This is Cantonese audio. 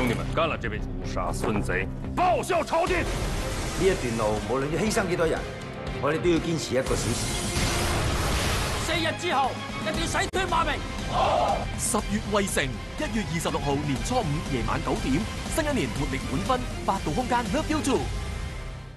兄弟们，干了这辈子，杀孙贼，报效朝廷。 呢一段路無論要犧牲幾多人，我哋都要堅持1個小時。 4日之後，一定要洗脱罵名。 10月衛城，1月26號年初5夜晚9點，新一年活力滿分，8度空間 Love You Too。